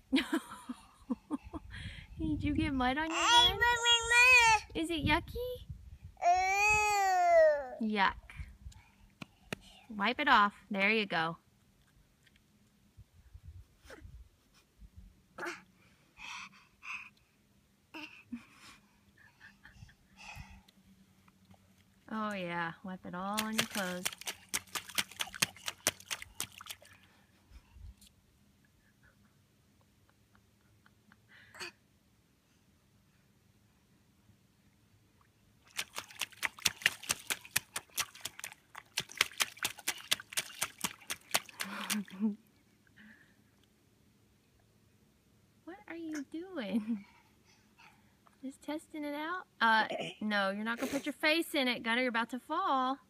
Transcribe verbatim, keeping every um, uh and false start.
Did you get mud on your hands? Is it yucky? Yuck. Wipe it off. There you go. Oh yeah, wipe it all on your clothes. What are you doing? Just testing it out? Uh, no, you're not gonna put your face in it, Gunner. You're about to fall.